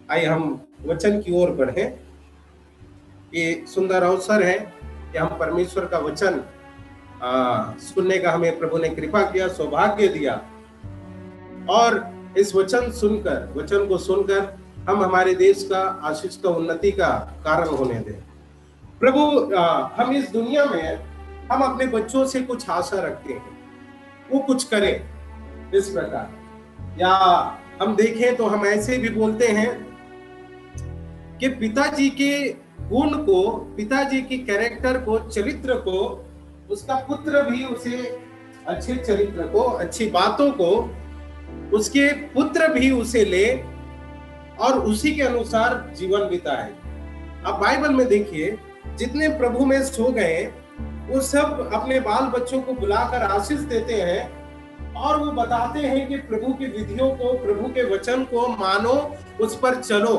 आइए हम वचन की ओर बढ़ें। ये सुंदर अवसर है कि हम परमेश्वर का वचन सुनने का हमें प्रभु ने कृपा किया, सौभाग्य दिया, और इस वचन को सुनकर हम हमारे देश का आशीष का उन्नति का कारण होने दें। प्रभु, हम इस दुनिया में हम अपने बच्चों से कुछ आशा रखते हैं, वो कुछ करें इस प्रकार, या हम देखें तो हम ऐसे भी बोलते हैं कि पिताजी के गुण को, पिताजी की कैरेक्टर को, चरित्र को, उसका पुत्र भी उसे अच्छे चरित्र को, अच्छी बातों को उसके पुत्र भी उसे ले और उसी के अनुसार जीवन बिताए। अब बाइबल में देखिए, जितने प्रभु में सो गए वो सब अपने बाल बच्चों को बुलाकर आशीष देते हैं और वो बताते हैं कि प्रभु की विधियों को, प्रभु के वचन को मानो, उस पर चलो।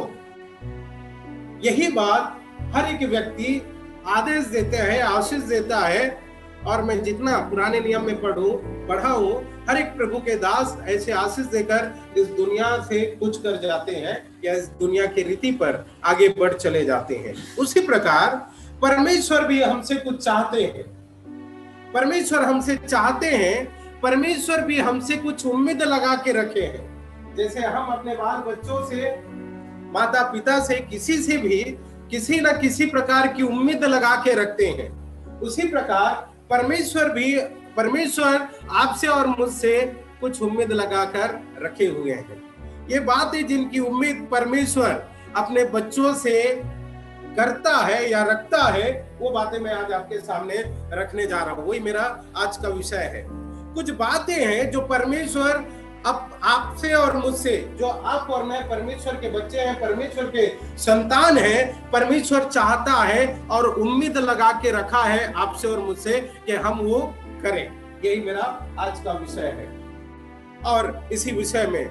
यही बात हर एक व्यक्ति आदेश देते हैं, आशीष देता है। और मैं जितना पुराने नियम में पढ़ा हूं, हर एक प्रभु के दास ऐसे आशीष देकर इस दुनिया से कुछ कर जाते हैं या इस दुनिया की रीति पर आगे बढ़ चले जाते हैं। उसी प्रकार परमेश्वर भी हमसे कुछ चाहते हैं। परमेश्वर हमसे चाहते हैं, परमेश्वर भी हमसे कुछ उम्मीद लगा के रखे हैं। जैसे हम अपने बाल बच्चों से, माता पिता से, किसी से भी किसी न किसी प्रकार की उम्मीद लगा के रखते हैं, उसी प्रकार परमेश्वर आपसे और मुझसे कुछ उम्मीद लगाकर रखे हुए हैं। ये बातें जिनकी उम्मीद परमेश्वर अपने बच्चों से करता है या रखता है, वो बातें मैं आज आपके सामने रखने जा रहा हूं। वही मेरा आज का विषय है। कुछ बातें हैं जो परमेश्वर अब आपसे और मुझसे, जो आप और मैं परमेश्वर के बच्चे हैं, परमेश्वर के संतान हैं, परमेश्वर चाहता है और उम्मीद लगा के रखा है आपसे और मुझसे कि हम वो करें। यही मेरा आज का विषय है और इसी विषय में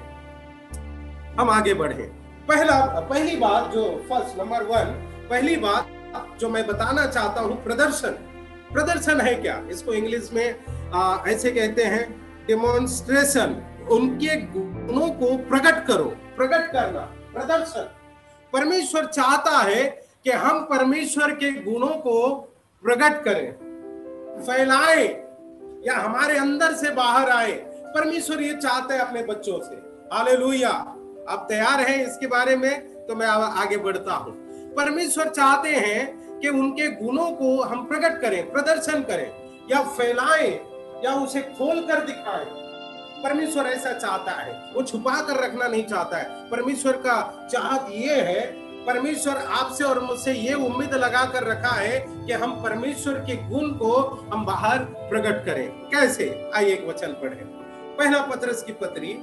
हम आगे बढ़े। पहली बात जो नंबर 1, पहली बात जो मैं बताना चाहता हूं, प्रदर्शन है क्या? इसको इंग्लिश में ऐसे कहते हैं डेमोन्स्ट्रेशन। उनके गुणों को प्रकट करना, प्रदर्शन। परमेश्वर चाहता है कि हम परमेश्वर के गुणों को प्रकट करें, फैलाएं या हमारे अंदर से बाहर आए। परमेश्वर ये चाहता है अपने बच्चों से। हालेलुया। आप तैयार हैं इसके बारे में? तो मैं आगे बढ़ता हूं। परमेश्वर चाहते हैं कि उनके गुणों को हम प्रकट करें, प्रदर्शन करें या फैलाएं या उसे खोल कर दिखाएं। परमेश्वर ऐसा चाहता है, वो छुपा कर रखना नहीं चाहता है। परमेश्वर का चाहत ये है, परमेश्वर आपसे और मुझसे ये उम्मीद लगा कर रखा है कि हम परमेश्वर के गुण को हम बाहर प्रकट करें। कैसे? आइए एक वचन पढ़ें। पहला पत्रस की पत्री,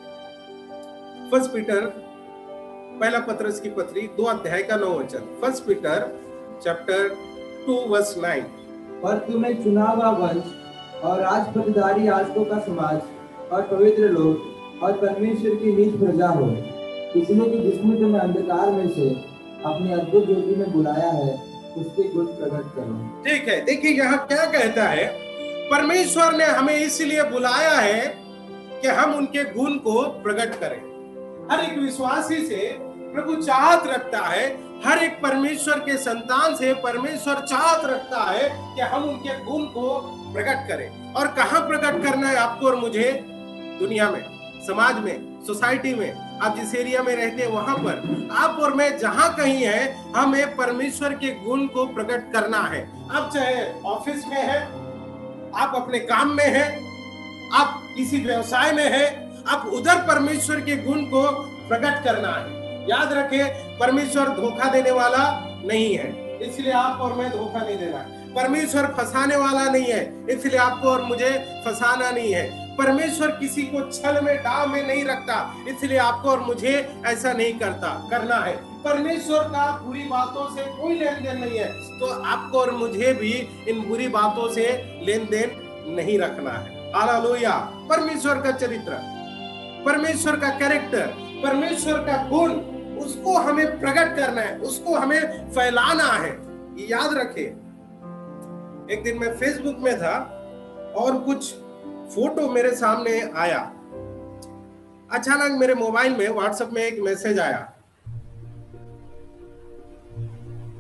पहला पत्रस की पत्री 2 अध्याय का 9 वचन। 1 पीटर चैप्टर 2 वर्स 9। और तुम्हें चुना हुआ वंश और राजपदधारी याजकों का समाज और पवित्र लोग और परमेश्वर की निज प्रजा हो, इसलिए कि जिसने तुम्हें अंधकार में से अपनी अद्भुत ज्योति में बुलाया है, उसके गुण प्रकट करो। ठीक है, देखिए यहाँ क्या कहता है। परमेश्वर ने हमें इसलिए बुलाया है कि हम उनके गुण को प्रकट करें। हर एक विश्वासी से प्रभु चाहत रखता है, हर एक परमेश्वर के संतान से परमेश्वर चाहत रखता है कि हम उनके गुण को प्रकट करें। और कहाँ प्रकट करना है आपको और मुझे? दुनिया में, समाज में, सोसाइटी में। आप जिस एरिया में रहते हैं वहां पर आप और मैं जहां कहीं है, हमें परमेश्वर के गुण को प्रकट करना है। आप चाहे ऑफिस में है, आप अपने काम में है, आप किसी व्यवसाय में है, आप उधर परमेश्वर के गुण को प्रकट करना है। याद रखें, परमेश्वर धोखा देने वाला नहीं है, इसलिए आप और मैं धोखा नहीं देना है। परमेश्वर फंसाने वाला नहीं है, इसलिए आपको और मुझे फंसाना नहीं है। परमेश्वर किसी को छल में, डाव में नहीं रखता, इसलिए आपको और मुझे ऐसा नहीं करना है। परमेश्वर का बुरी बातों से कोई लेन देन नहीं है, तो आपको और मुझे भी इन बुरी बातों से लेन देन नहीं रखना है। हालेलुया। परमेश्वर का चरित्र, परमेश्वर का कैरेक्टर, परमेश्वर का गुण, उसको हमें प्रकट करना है, उसको हमें फैलाना है। याद रखें, एक दिन मैं फेसबुक में था और कुछ फोटो मेरे सामने आया। अचानक मेरे मोबाइल में, व्हाट्सएप में एक मैसेज आया।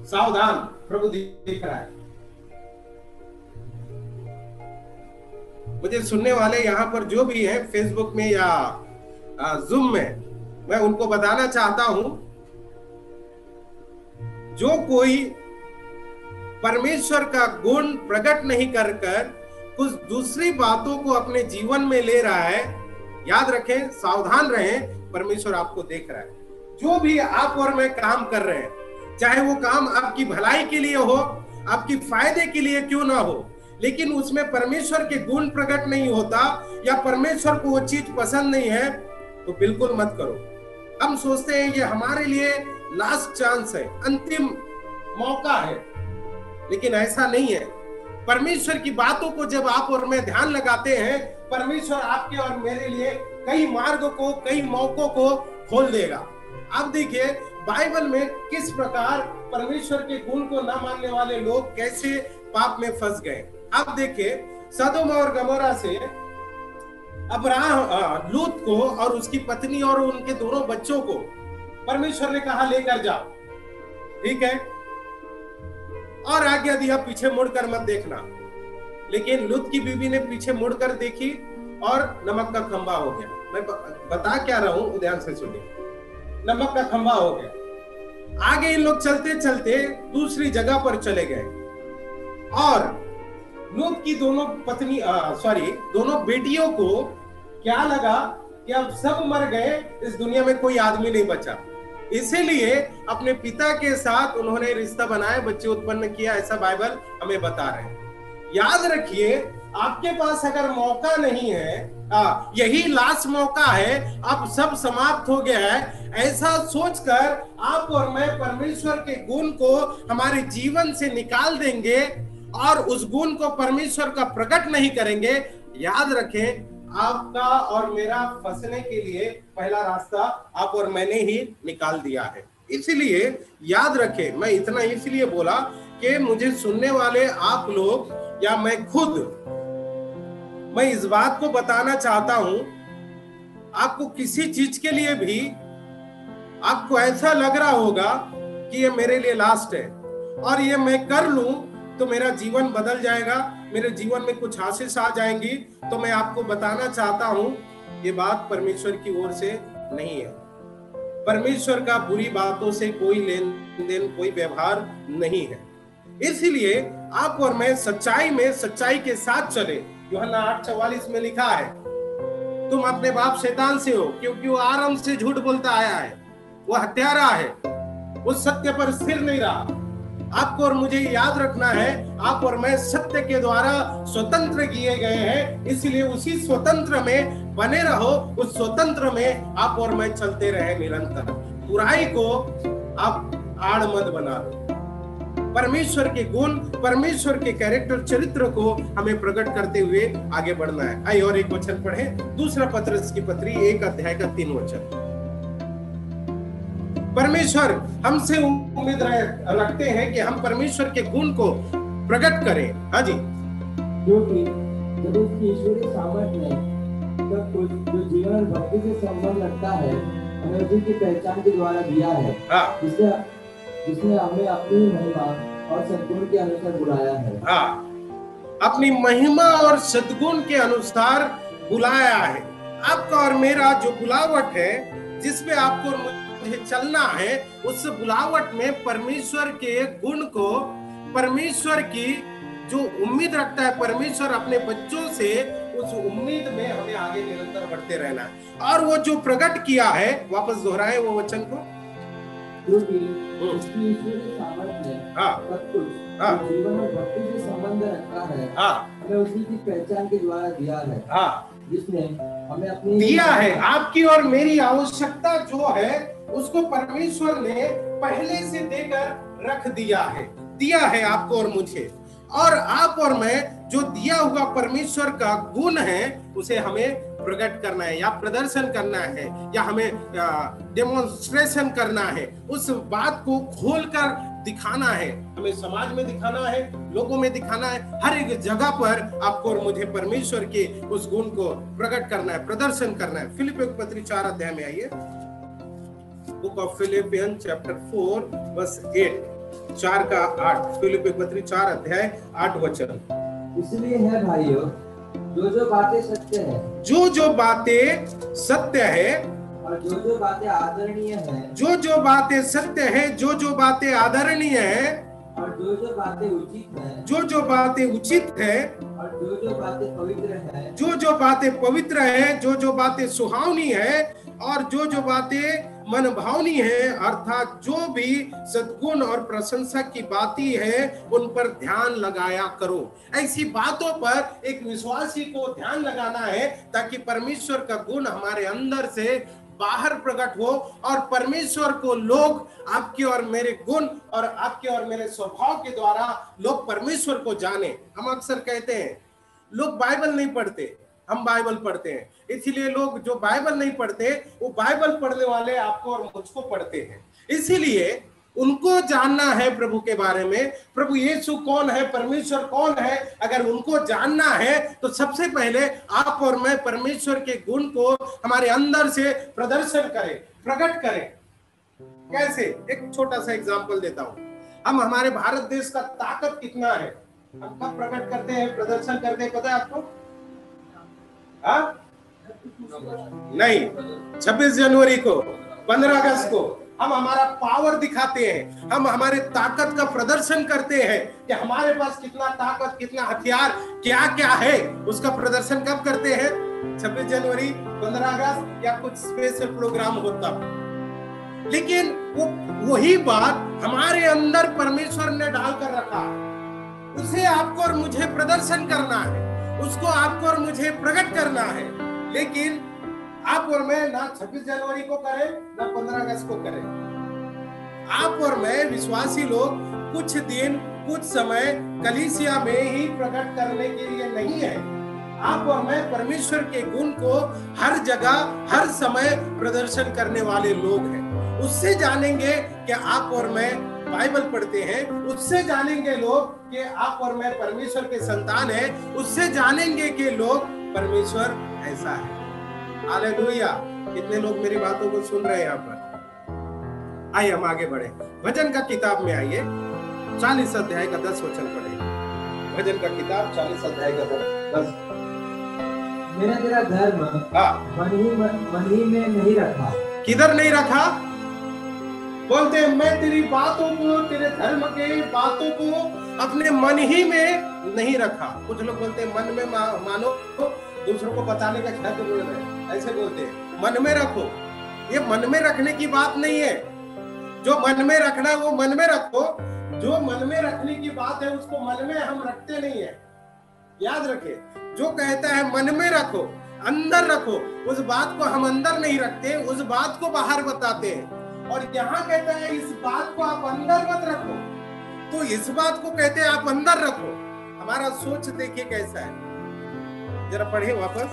सावधान, प्रभु देख रहा है। मुझे सुनने वाले यहाँ पर जो भी हैं फेसबुक में या जूम में, मैं उनको बताना चाहता हूं, जो कोई परमेश्वर का गुण प्रकट नहीं कर कुछ दूसरी बातों को अपने जीवन में ले रहा है, याद रखें, सावधान रहें, परमेश्वर आपको देख रहा है। जो भी आप और मैं काम कर रहे हैं, चाहे वो काम आपकी भलाई के लिए हो, आपकी फायदे के लिए क्यों ना हो, लेकिन उसमें परमेश्वर के गुण प्रकट नहीं होता या परमेश्वर को वो चीज पसंद नहीं है, तो बिल्कुल मत करो। हम सोचते हैं ये हमारे लिए लास्ट चांस है, अंतिम मौका है, लेकिन ऐसा नहीं है। परमेश्वर की बातों को जब आप और मैं ध्यान लगाते हैं, परमेश्वर आपके और मेरे लिए कई मार्गों को, कई मौकों को खोल देगा। आप देखिए बाइबल में किस प्रकार परमेश्वर के गुण को न मानने वाले लोग कैसे पाप में फंस गए। आप देखिए सदोम और गमोरा से अब्राहम, लूत को और उसकी पत्नी और उनके दोनों बच्चों को परमेश्वर ने कहा लेकर जाओ, ठीक है, और आज्ञा दिया पीछे मुड़कर मत देखना। लेकिन लूत की बीवी ने पीछे मुड़कर देखी और नमक का खंभा हो गया। मैं बता क्या रहा हूं, ध्यान से सुनिए। नमक का खंभा हो गया। आगे इन लोग चलते चलते दूसरी जगह पर चले गए और लूत की दोनों दोनों बेटियों को क्या लगा कि अब सब मर गए, इस दुनिया में कोई आदमी नहीं बचा। इसीलिए अपने पिता के साथ उन्होंने रिश्ता बनाया, बच्चे उत्पन्न किया, ऐसा बाइबल हमें बता रहे हैं। याद रखिए, आपके पास अगर मौका नहीं है, यही लास्ट मौका है, अब सब समाप्त हो गया है, ऐसा सोचकर आप और मैं परमेश्वर के गुण को हमारे जीवन से निकाल देंगे और उस गुण को परमेश्वर का प्रकट नहीं करेंगे, याद रखें आपका और मेरा फंसने के लिए पहला रास्ता आप और मैंने ही निकाल दिया है। इसलिए याद रखें, मैं इतना इसलिए बोला कि मुझे सुनने वाले आप लोग या मैं खुद, मैं इस बात को बताना चाहता हूं, आपको किसी चीज के लिए भी आपको ऐसा लग रहा होगा कि ये मेरे लिए लास्ट है और ये मैं कर लूं तो मेरा जीवन बदल जाएगा, मेरे जीवन में कुछ आशीष आ जाएंगी, तो मैं आपको बताना चाहता हूं ये बात परमेश्वर की ओर से नहीं है। परमेश्वर का बुरी बातों से कोई लेन देन, कोई व्यवहार नहीं है। इसलिए आप और मैं सच्चाई में, सच्चाई के साथ चले। यूहन्ना 8:44 में लिखा है, तुम अपने बाप शैतान से हो, क्योंकि वो आरंभ से झूठ बोलता आया है, वो हत्यारा है, वो सत्य पर स्थिर नहीं रहा। आपको और मुझे याद रखना है, आप और मैं सत्य के द्वारा स्वतंत्र किए गए हैं, इसलिए उसी स्वतंत्र में बने रहो, उस स्वतंत्र में आप और मैं चलते रहे निरंतर। बुराई को आप आड़ मत बना लो। परमेश्वर के गुण, परमेश्वर के कैरेक्टर, चरित्र को हमें प्रकट करते हुए आगे बढ़ना है। आइए और एक वचन पढ़ें, दूसरा पत्रस की पत्री 1 अध्याय का 3 वचन। परमेश्वर हमसे उम्मीद रखते हैं कि हम परमेश्वर के गुण को प्रकट करें। हाँ जी, क्योंकि जब उसकी ईश्वरीय सामर्थ्य ने सब कुछ जो जीवन और भक्ति से संबंध रखता है हमें उसी की पहचान के द्वारा दिया है, जिसने हमें अपनी महिमा और सद्गुण के अनुसार बुलाया है। अपनी महिमा और सद्गुण के अनुसार बुलाया है। आपका और मेरा जो बुलावट है, जिसमें आपको और मुझे चलना है, उस बुलावट में परमेश्वर के गुण को, परमेश्वर की जो उम्मीद रखता है परमेश्वर अपने बच्चों से, उस उम्मीद में हमें आगे निरंतर बढ़ते रहना है। और वो जो प्रकट किया है, वापस दोहराए वो वचन को, क्योंकि उसकी ईश्वरीय सामर्थ्य ने सब कुछ जो जीवन और भक्ति से संबंध रखता है हमें उसी की पहचान के द्वारा दिया है, जिसने हमें अपनी दिया है। आपकी और मेरी आवश्यकता जो है उसको परमेश्वर ने पहले से देकर रख दिया है आपको और मुझे। और आप और मैं जो दिया हुआ परमेश्वर का गुण है उसे हमें प्रकट करना है या प्रदर्शन करना है या हमें डेमोन्स्ट्रेशन करना है, उस बात को खोलकर दिखाना है, हमें समाज में दिखाना है, लोगों में दिखाना है, हर एक जगह पर आपको और मुझे परमेश्वर के उस गुण को प्रकट करना है, प्रदर्शन करना है। फिलिपियों की पत्री 4 अध्याय में आइए, book of Philippians chapter 4 verse 8। 4:8, Philippi पत्री 4:8। इसलिए है भाइयों, जो बातें सत्य है, जो बातें सत्य है, और जो बातें आदरणीय है, जो बातें सत्य है, जो बातें आदरणीय है, और जो बातें उचित है, जो बातें उचित है, और जो बातें पवित्र है, जो बातें पवित्र है, जो बातें सुहावनी है, और जो बातें मन भावनी है, अर्थात जो भी सद्गुण और प्रशंसा की बातें हैं, उन पर ध्यान लगाया करो। ऐसी बातों पर एक विश्वासी को ध्यान लगाना है, ताकि परमेश्वर का गुण हमारे अंदर से बाहर प्रकट हो, और परमेश्वर को लोग आपके और मेरे गुण और आपके और मेरे स्वभाव के द्वारा लोग परमेश्वर को जाने। हम अक्सर कहते हैं लोग बाइबल नहीं पढ़ते, हम बाइबल पढ़ते हैं। इसीलिए लोग जो बाइबल नहीं पढ़ते, वो बाइबल पढ़ने वाले आपको और मुझको पढ़ते हैं। इसीलिए उनको जानना है प्रभु के बारे में, प्रभु यीशु कौन है, परमेश्वर कौन है। अगर उनको जानना है तो सबसे पहले आप और मैं परमेश्वर के गुण को हमारे अंदर से प्रदर्शन करें, प्रकट करें। कैसे? एक छोटा सा एग्जांपल देता हूं। हम हमारे भारत देश का ताकत कितना है, हम कब प्रकट करते हैं, प्रदर्शन करते हैं, पता है आपको? नहीं, 26 जनवरी को, 15 अगस्त को हम हमारा पावर दिखाते हैं, हम हमारे ताकत का प्रदर्शन करते हैं कि हमारे पास कितना ताकत, कितना हथियार, क्या क्या है। उसका प्रदर्शन कब करते हैं? 26 जनवरी, 15 अगस्त या कुछ स्पेशल प्रोग्राम होता। लेकिन वही बात हमारे अंदर परमेश्वर ने डालकर रखा, उसे आपको और मुझे प्रदर्शन करना है, उसको आपको और मुझे प्रकट करना है। लेकिन आप और मैं ना 26 जनवरी को करें, ना 15 अगस्त को करें। आप और मैं विश्वासी लोग कुछ दिन, कुछ समय कलीसिया में ही प्रकट करने के लिए नहीं है। आप और मैं परमेश्वर के गुण को हर जगह, हर समय प्रदर्शन करने वाले लोग हैं। उससे जानेंगे कि आप और मैं बाइबल पढ़ते हैं, उससे जानेंगे लोग कि आप और मैं परमेश्वर के संतान हैं, उससे जानेंगे कि लोग परमेश्वर ऐसा है। हालेलुया! कितने लोग मेरी बातों को सुन रहे हैं यहाँ पर? आइए हम आगे बढ़े। भजन का किताब में आइए, 40 अध्याय का 10 वचन पढ़ेंगे। भजन का किताब 40 अध्याय का 10। मैंने तेरा धर्म मन ही में नहीं रखा। किधर नहीं रखा? बोलते हैं मैं तेरी बातों को, तेरे धर्म के बातों को अपने मन ही में नहीं रखा। कुछ लोग बोलते हैं मन में मानो, दूसरों को बताने का क्या जरूरत है, ऐसे बोलते हैं। मन में रखो, ये मन में रखने की बात नहीं है। जो मन में रखना है वो मन में रखो, जो मन में रखने की बात है उसको मन में हम रखते नहीं है। याद रखे, जो कहता है मन में रखो, अंदर रखो, उस बात को हम अंदर नहीं रखते, उस बात को बाहर बताते हैं। और यहाँ कहता है इस बात को आप अंदर मत रखो, तो इस बात को कहते हैं आप अंदर रखो। हमारा सोच देखिए कैसा है, जरा पढ़िए वापस।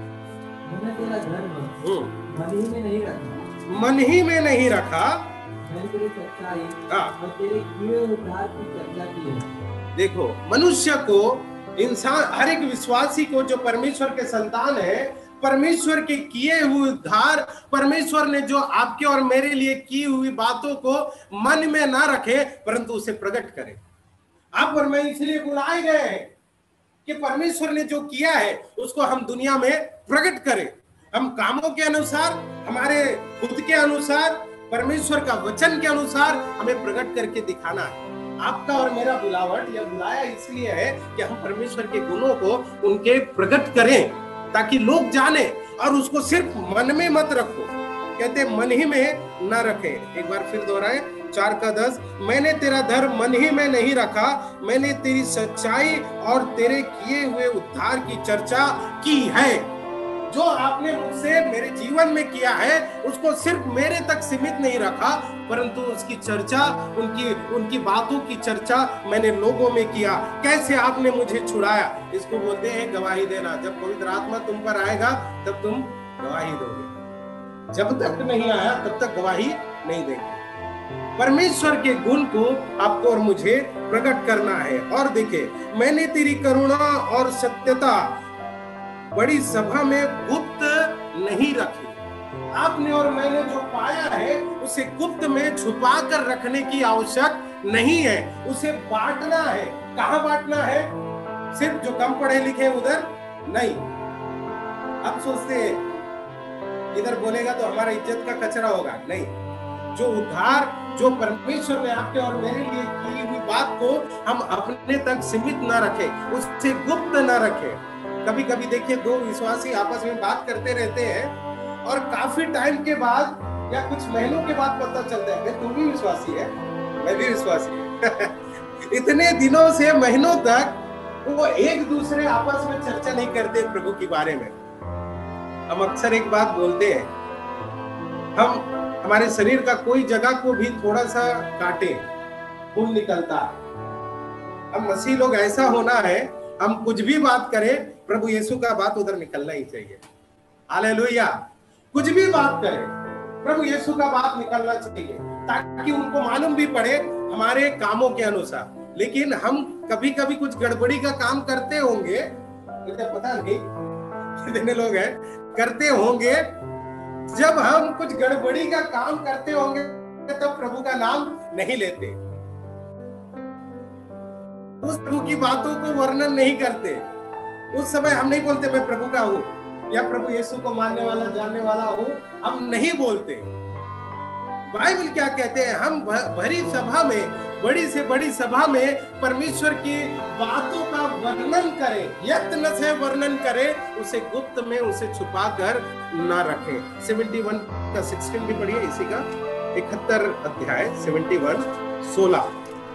मैंने तेरा धर्म मन ही में नहीं रखा, मन ही में नहीं रखा, मैंने तेरी सच्चाई और तेरे किए हुए उद्धार की चर्चा की है। देखो, मनुष्य को, इंसान, हर एक विश्वासी को जो परमेश्वर के संतान है, परमेश्वर के किए हुए उद्धार, परमेश्वर ने जो आपके और मेरे लिए की हुई बातों को मन में ना रखे, परंतु उसे प्रकट करे। आप और मैं इसलिए बुलाए गए हैं कि परमेश्वर ने जो किया है उसको हम दुनिया में प्रकट करें। हम कामों के अनुसार, हमारे खुद के अनुसार, परमेश्वर का वचन के अनुसार हमें प्रकट करके दिखाना है। आपका और मेरा बुलावट या बुलाया इसलिए है कि हम परमेश्वर के गुणों को उनके प्रकट करें, ताकि लोग जाने, और उसको सिर्फ मन में मत रखो। कहते मन ही में न रखे। एक बार फिर दोहराए, 4:10। मैंने तेरा धर्म मन ही में नहीं रखा, मैंने तेरी सच्चाई और तेरे किए हुए उद्धार की चर्चा की है। जो आपने मुझसे मेरे जीवन में किया है उसको सिर्फ मेरे तक सीमित नहीं रखा, परंतु उसकी चर्चा, उनकी बातों की चर्चा मैंने लोगों में किया। कैसे आपने मुझे छुड़ाया, इसको बोलते हैं गवाही देना। जब पवित्र आत्मा तुम पर आएगा तब तुम गवाही दोगे, जब तक नहीं आया तब तक गवाही नहीं देंगे। परमेश्वर के गुण को आपको और मुझे प्रकट करना है। और देखिए, मैंने तेरी करुणा और सत्यता बड़ी सभा में गुप्त नहीं रखी। आपने और मैंने जो पाया है उसे गुप्त में छुपा कर रखने की आवश्यक नहीं है, उसे बांटना है। कहां बांटना है? सिर्फ जो कम पढ़े लिखे उधर नहीं। अब सोचते हैं इधर बोलेगा तो हमारा इज्जत का कचरा होगा, नहीं। जो उद्धार, जो परमेश्वर ने आपके और मेरे लिए की हुई बात को हम अपने तक सीमित ना रखें, उससे गुप्त ना रखें। कभी कभी देखिए, दो विश्वासी आपस में बात करते रहते हैं और काफी टाइम के बाद या कुछ महीनों के बाद पता चलता है तू भी विश्वासी है, मैं भी विश्वासी है। इतने दिनों से, महीनों तक वो एक दूसरे आपस में चर्चा नहीं करते प्रभु के बारे में। हम अक्सर एक बात बोलते हैं, हम हमारे शरीर का कोई जगह को भी थोड़ा सा काटे, खून निकलता है। हम मसीह लोग ऐसा होना है, हम कुछ भी बात करें, प्रभु यीशु का बात उधर निकलना ही चाहिए। हालेलुया। कुछ भी बात करें, प्रभु यीशु का बात निकलना चाहिए, ताकि उनको मालूम भी पड़े हमारे कामों के अनुसार। लेकिन हम कभी कभी कुछ गड़बड़ी का काम करते होंगे, मुझे पता नहीं कितने लोग हैं करते होंगे। जब हम कुछ गड़बड़ी का काम करते होंगे तो प्रभु का नाम नहीं लेते, उस प्रभु की बातों को वर्णन नहीं करते। उस समय हम नहीं बोलते मैं प्रभु का हूं या प्रभु यीशु को मानने वाला, जानने वाला हूं, हम नहीं बोलते। बाइबल क्या कहते हैं? हम भरी सभा में, बड़ी से बड़ी सभा में परमेश्वर की बातों का वर्णन करें, यत्न से वर्णन करें, उसे गुप्त में, उसे छुपा कर ना रखें। 71 का 16 भी पढ़िए, इसी का 71 अध्याय 71 16।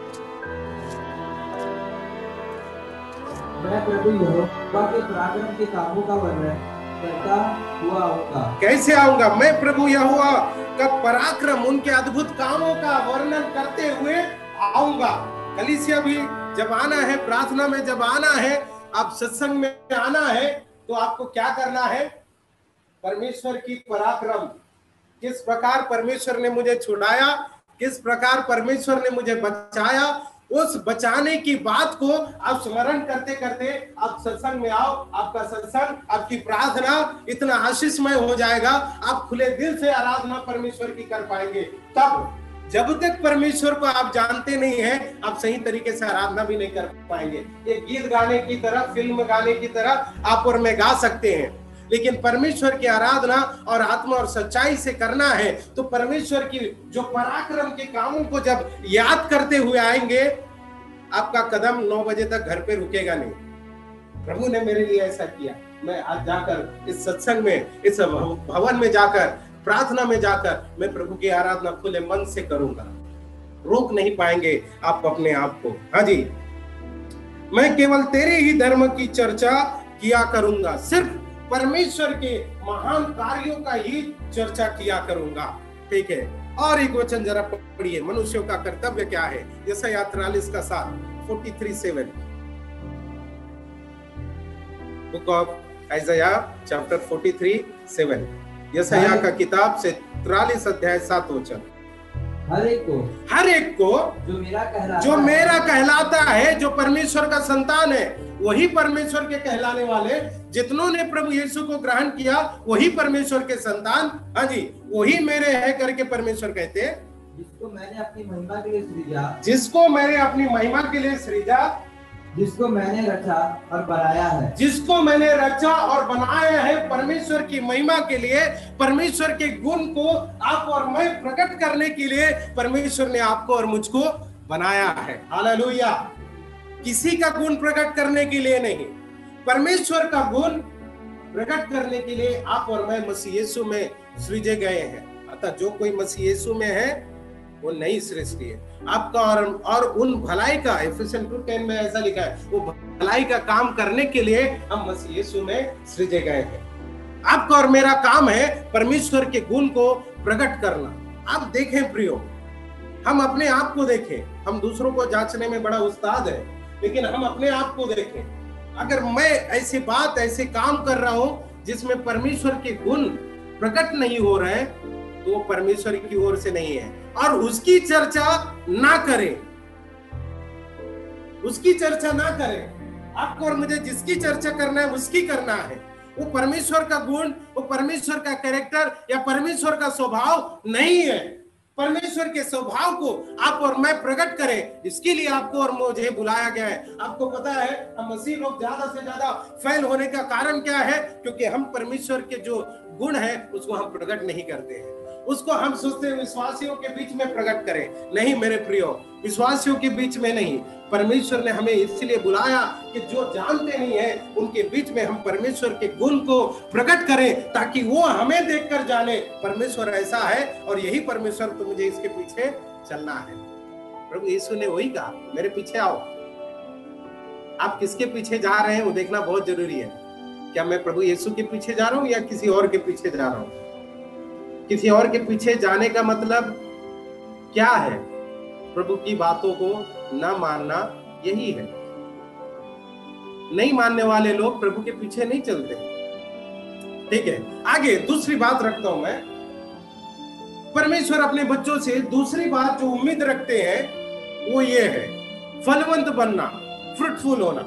मैं प्रभु यहोवा के पराक्रम के कामों का वर्णन करता हुआ आऊंगा। कैसे आऊंगा? मैं प्रभु यहोवा का पराक्रम, उनके अद्भुत कामों का वर्णन करते हुए आऊंगा। कलीसिया भी जब आना है, प्रार्थना में जब आना है, आप सत्संग में आना है, तो आपको क्या करना है? परमेश्वर की पराक्रम, किस प्रकार परमेश्वर ने मुझे छुड़ाया, किस प्रकार परमेश्वर ने मुझे बचाया, उस बचाने की बात को आप स्मरण करते करते आप सत्संग में आओ। आपका सत्संग, आपकी प्रार्थना इतना आशीषमय हो जाएगा, आप खुले दिल से आराधना परमेश्वर की कर पाएंगे। तब जब तक परमेश्वर को आप जानते नहीं हैं, आप सही तरीके से आराधना भी नहीं कर पाएंगे। ये गीत गाने की तरह, फिल्म गाने की तरह आप और मैं गा सकते हैं, लेकिन परमेश्वर की आराधना और आत्मा और सच्चाई से करना है तो परमेश्वर की जो पराक्रम के कामों को जब याद करते हुए आएंगे, आपका कदम 9 बजे तक घर पे रुकेगा नहीं। प्रभु ने मेरे लिए ऐसा किया, मैं आज जाकर इस सत्संग में, इस भवन में जाकर, प्रार्थना में जाकर मैं प्रभु की आराधना खुले मन से करूंगा। रोक नहीं पाएंगे आप अपने आप को। हाँ जी, मैं केवल तेरे ही धर्म की चर्चा किया करूंगा, सिर्फ परमेश्वर के महान कार्यों का ही चर्चा किया करूंगा। ठीक है, और एक वचन जरा पढ़िए, मनुष्यों का कर्तव्य क्या है? यशायाह 43 का 7, 43:7। बुक ऑफ आइज़ाया चैप्टर 43:7, यशायाह का किताब से 43 अध्याय 7 वचन। हर एक को जो मेरा कहलाता है, जो परमेश्वर का संतान है, वही परमेश्वर के कहलाने वाले, जितनों ने प्रभु यीशु को ग्रहण किया वही परमेश्वर के संतान। हाँ जी, वही मेरे है करके परमेश्वर कहते हैं। जिसको मैंने अपनी महिमा के लिए सृजा, जिसको मैंने अपनी महिमा के लिए सृजा, जिसको मैंने रचा और बनाया है, जिसको मैंने रचा और बनाया है परमेश्वर की महिमा के लिए, परमेश्वर के गुण को आप और मैं प्रकट करने के लिए परमेश्वर ने आपको और मुझको बनाया है। हालेलुया। किसी का गुण प्रकट करने के लिए नहीं, परमेश्वर का गुण प्रकट करने के लिए आप और मैं मसीह यीशु में सृजे गए हैं। अतः जो कोई मसीह यीशु में है वो नई सृष्टि है। आपका और उन भलाई का, एफेसियन 2:10 में ऐसा लिखा है, वो भलाई का काम करने के लिए हम मसीह यीशु में सृजे गए हैं। आपका और मेरा काम है परमेश्वर के गुण को प्रकट करना। आप देखें प्रियो, हम अपने आप को देखें। हम दूसरों को जांचने में बड़ा उस्ताद है, लेकिन हम अपने आप को देखें। अगर मैं ऐसी बात, ऐसे काम कर रहा हूं जिसमें परमेश्वर के गुण प्रकट नहीं हो रहे, तो वो परमेश्वर की ओर से नहीं है। और उसकी चर्चा ना करें, उसकी चर्चा ना करें। आपको और मुझे जिसकी चर्चा करना है उसकी करना है। वो परमेश्वर का गुण, वो परमेश्वर का कैरेक्टर या परमेश्वर का स्वभाव नहीं है, परमेश्वर के स्वभाव को आप और मैं प्रकट करें, इसके लिए आपको और मुझे बुलाया गया है। आपको पता है हम मसीह लोग ज्यादा से ज्यादा फेल होने का कारण क्या है? क्योंकि हम परमेश्वर के जो गुण है उसको हम प्रकट नहीं करते हैं। उसको हम सोचते हैं विश्वासियों के बीच में प्रकट करें। नहीं मेरे प्रियो, विश्वासियों के बीच में नहीं। परमेश्वर ने हमें इसलिए बुलाया कि जो जानते नहीं है उनके बीच में हम परमेश्वर के गुण को प्रकट करें, ताकि वो हमें देखकर जाने परमेश्वर ऐसा है और यही परमेश्वर, तो मुझे इसके पीछे चलना है। प्रभु यीशु ने वही कहा, मेरे पीछे आओ। आप किसके पीछे जा रहे हैं वो देखना बहुत जरूरी है। क्या मैं प्रभु यीशु के पीछे जा रहा हूं या किसी और के पीछे जा रहा हूं? किसी और के पीछे जाने का मतलब क्या है? प्रभु की बातों को ना मानना, यही है। नहीं मानने वाले लोग प्रभु के पीछे नहीं चलते। ठीक है, आगे दूसरी बात रखता हूं मैं। परमेश्वर अपने बच्चों से दूसरी बात जो उम्मीद रखते हैं वो ये है, फलवंत बनना, फ्रूटफुल होना।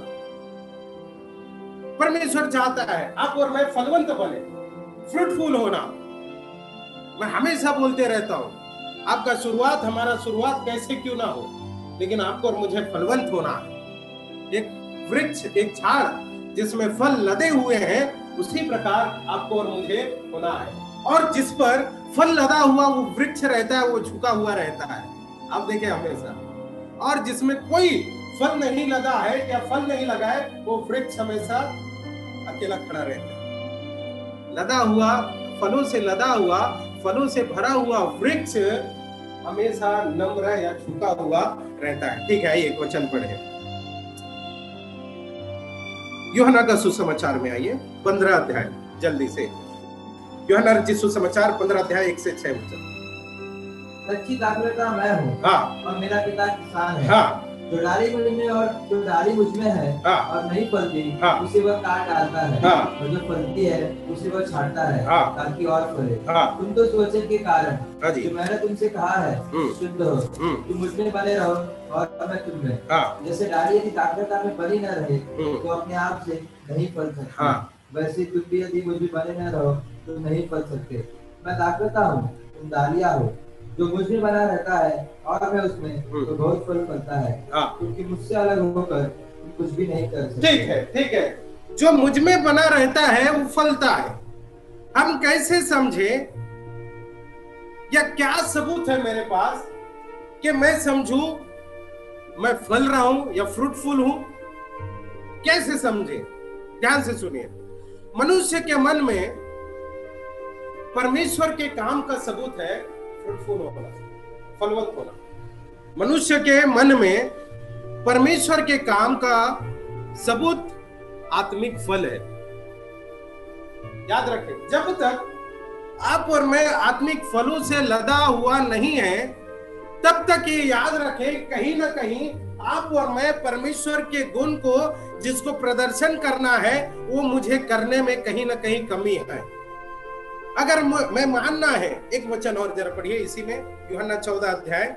परमेश्वर चाहता है आप और मैं फलवंत बने, फ्रूटफुल होना। मैं हमेशा बोलते रहता हूं, आपका शुरुआत, हमारा शुरुआत कैसे क्यों ना हो, लेकिन आपको और मुझे फलवंत होना है। एक वृक्ष, एक झाड़ जिसमें फल लदे हुए हैं, उसी प्रकार आपको और मुझे होना है। और जिस पर फल लदा हुआ वो वृक्ष रहता है, वो झुका हुआ रहता है, आप देखें हमेशा। और जिसमें कोई फल नहीं लदा है या फल नहीं लगा है, वो वृक्ष हमेशा अकेला खड़ा रहता है। लदा हुआ, फलों से लदा हुआ, फलों से भरा हुआ वृक्ष हमेशा नम्र या झुका हुआ रहता है। ठीक है, एक वचन पढ़े, यूहन्ना का सुसमाचार में आइए, 15 अध्याय, जल्दी से। यूहन्ना रचित सुसमाचार 15 अध्याय 1 से 6 वचन। सच्ची दाखलता मैं हूँ, हाँ, और मेरा पिता किसान है। हाँ, जो डाली मुझ में और जो डाली मुझ में है, हाँ, और नहीं फलती, हाँ, उसे वह काट डालता है, हाँ, और जो फलती है उसे वह छांटता है, हाँ, ताकि और फले। हाँ, तुम तो उस वचन के कारण हाँ जी, जो मैंने तुमसे कहा है शुद्ध हो। तुम मुझ में बने रहो और मैं तुम में। हाँ, जैसे डाली यदि दाखलता में बनी न रहे तो अपने आप से नहीं फल सकती, हाँ, वैसे तुम भी यदि मुझ में बने न रहो तो नहीं फल सकते। मैं दाखलता हूँ, तुम डालियाँ हो। जो मुझ में बना रहता है और मैं उसमें, तो बहुत फल फलता है, क्योंकि मुझसे अलग होकर तुम कुछ भी नहीं कर सकते। ठीक है, ठीक है। जो मुझ में बना रहता है वो फलता है। हम कैसे समझे, या क्या सबूत है मेरे पास कि मैं समझूं मैं फल रहा हूं या फ्रूटफुल हूं? कैसे समझे? ध्यान से सुनिए। मनुष्य के मन में परमेश्वर के काम का सबूत है फ्रूटफुल होना, फलवंत होना। मनुष्य के मन में परमेश्वर के काम का सबूत आत्मिक फल है। याद रखें, जब तक आप और मैं आत्मिक फलों से लदा हुआ नहीं है, तब तक ये याद रखें, कहीं ना कहीं आप और मैं परमेश्वर के गुण को जिसको प्रदर्शन करना है वो मुझे करने में कहीं ना कहीं कमी है। अगर मैं मानना है, एक वचन और जरा पढ़िए इसी में, यूहन्ना 14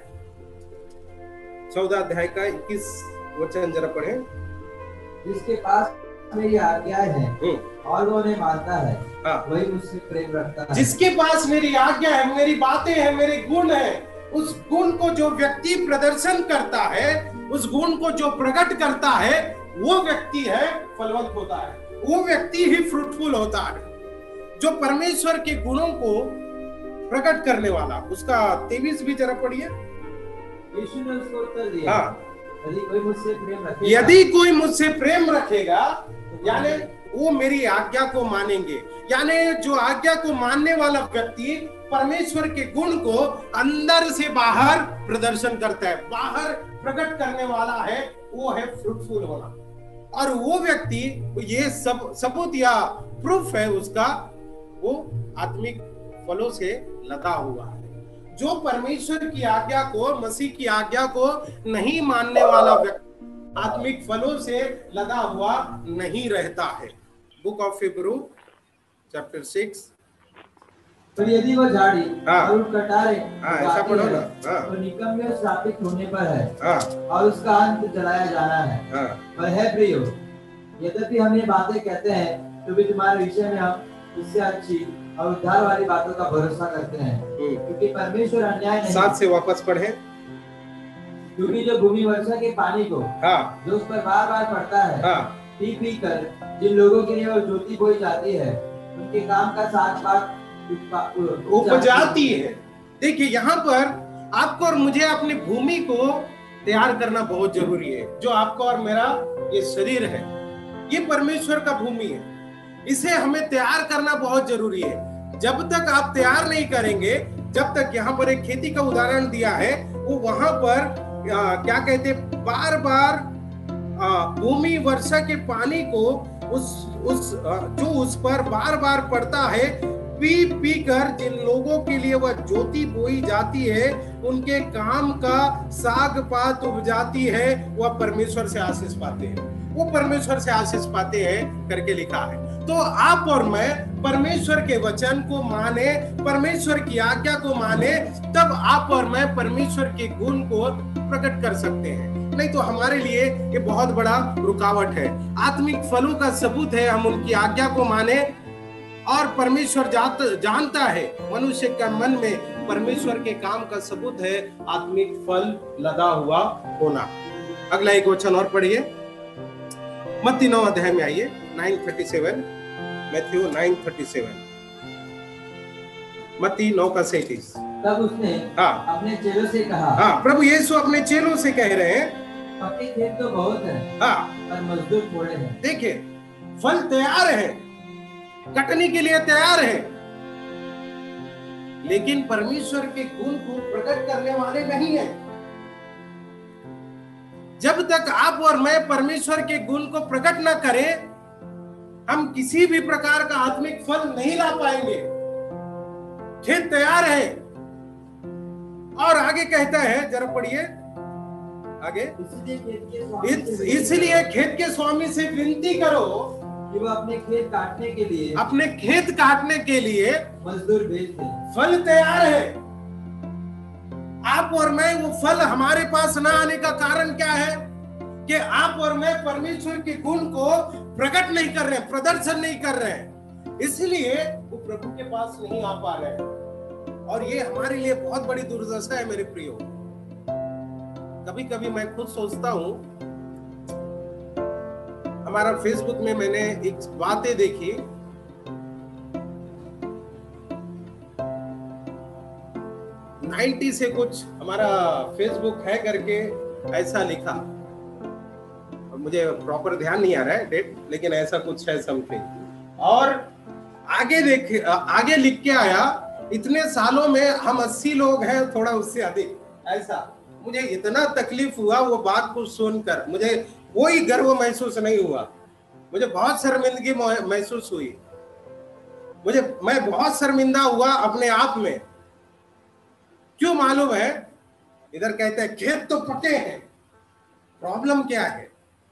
अध्याय का 21 वचन जरा पढ़े। जिसके पास मेरी आज्ञाएं हैं और वो उन्हें मानता है, वही मुझसे प्रेम रखता है। जिसके पास मेरी आज्ञा है, मेरी बातें हैं, मेरे गुण हैं, उस गुण को जो व्यक्ति प्रदर्शन करता है, उस गुण को जो प्रकट करता है, वो व्यक्ति है फलवंत होता है, वो व्यक्ति ही फ्रूटफुल होता है। जो परमेश्वर के गुणों को प्रकट करने वाला, उसका 23 भी जरा पढ़िए। यीशु ने उसको उत्तर दिया, हाँ, यदि कोई यदि कोई मुझसे मुझसे प्रेम रखेगा प्रेम रखेगा, यानी वो मेरी आज्ञा को मानेंगे। यानी जो आज्ञा को मानने वाला व्यक्ति परमेश्वर के गुण को अंदर से बाहर प्रदर्शन करता है, बाहर प्रकट करने वाला है, वो है फ्रूटफुल होना। और वो व्यक्ति, ये सब सबूत या प्रूफ है उसका, वो आत्मिक फलों से लदा हुआ है। जो परमेश्वर की आज्ञा को, मसीह की आज्ञा को नहीं मानने वाला व्यक्ति आत्मिक फलों से लदा हुआ नहीं रहता है। Book of Hebrews chapter 6। तो यदि वो झाड़ी हाँ, और कटारे ऐसा पढ़ो ना, तो निकम्मे श्रापित होने पर है, और उसका अंत जलाया जाना है। पर है प्रियो, यद्यपि हम ये बातें कहते हैं तो भी तुम्हारे विषय में हम इससे अच्छी और उद्धार वाली बातों का भरोसा करते हैं, क्योंकि परमेश्वर अन्याय नहीं। 7 से वापस पढ़े। क्योंकि जो भूमि वर्षा के पानी को जो उस पर बार बार पड़ता है, पी पी कर जिन लोगों के लिए वो ज्योति बोई जाती है, उनके काम का साथ साथ उपजाती है। देखिए यहाँ पर आपको और मुझे अपनी भूमि को तैयार करना बहुत जरूरी है। जो आपका और मेरा ये शरीर है, ये परमेश्वर का भूमि है, इसे हमें तैयार करना बहुत जरूरी है। जब तक आप तैयार नहीं करेंगे, जब तक यहाँ पर एक खेती का उदाहरण दिया है, वो वहां पर क्या कहते, बार बार भूमि वर्षा के पानी को जो उस पर बार बार पड़ता है, पी पी कर जिन लोगों के लिए वह ज्योति बोई जाती है, उनके काम का साग पात उपजाती है, वह परमेश्वर से आशीष पाते हैं, वो परमेश्वर से आशीष पाते हैं करके लिखा है। तो आप और मैं परमेश्वर के वचन को माने, परमेश्वर की आज्ञा को माने, तब आप और मैं परमेश्वर के गुण को प्रकट कर सकते हैं। नहीं तो हमारे लिए ये बहुत बड़ा रुकावट है। आत्मिक फलों का सबूत है हम उनकी आज्ञा को माने, और परमेश्वर जानता है मनुष्य का मन में परमेश्वर के काम का सबूत है आत्मिक फल लदा हुआ होना। अगला एक वचन और पढ़िए, मत्ती 9 अध्याय में आइए, 9:37, मैथ्यू 9:37, मत्ती 9:37। तब उसने अपने चेलों से कहा, प्रभु यीशु अपने चेलों से कह रहे हैं, पक्के खेत तो बहुत है, पर मजदूर थोड़े हैं। देखिए, फल तैयार है, कटने के लिए तैयार है, लेकिन परमेश्वर के गुण को प्रकट करने वाले नहीं है। जब तक आप और मैं परमेश्वर के गुण को प्रकट न करें, हम किसी भी प्रकार का आत्मिक फल नहीं ला पाएंगे। खेत तैयार है, और आगे कहता है, जरा पढ़िए आगे, इसलिए खेत के स्वामी से विनती करो कि वो अपने खेत काटने के लिए मजदूर भेज दे। फल तैयार है, आप और मैं, वो फल हमारे पास ना आने का कारण क्या है? कि आप और मैं परमेश्वर के गुण को प्रकट नहीं कर रहे, प्रदर्शन नहीं कर रहे, इसलिए वो प्रभु के पास नहीं आ पा रहे। और ये हमारे लिए बहुत बड़ी दुर्दशा है मेरे प्रियो। कभी कभी मैं खुद सोचता हूं, हमारा फेसबुक में मैंने एक बातें देखी, से कुछ हमारा फेसबुक है करके ऐसा लिखा, मुझे प्रॉपर ध्यान नहीं आ रहा है डेट, लेकिन ऐसा कुछ है समथिंग। और आगे लिख के आया, इतने सालों में हम 80 लोग हैं, थोड़ा उससे अधिक, ऐसा। मुझे इतना तकलीफ हुआ वो बात को सुनकर, मुझे कोई गर्व महसूस नहीं हुआ, मुझे बहुत शर्मिंदगी महसूस हुई, मैं बहुत शर्मिंदा हुआ अपने आप में। क्यों मालूम है? इधर कहते हैं खेत तो पके हैं, प्रॉब्लम क्या है?